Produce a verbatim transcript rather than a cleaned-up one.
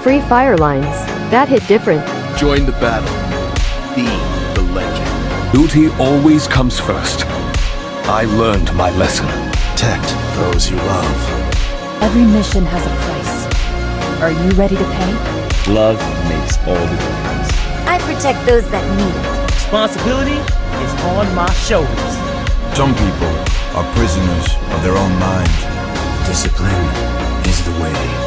Free fire lines. That hit different. Join the battle. Be the legend. Duty always comes first. I learned my lesson. Protect those you love. Every mission has a price. Are you ready to pay? Love makes all the difference. I protect those that need it. Responsibility is on my shoulders. Some people are prisoners of their own mind. Discipline is the way.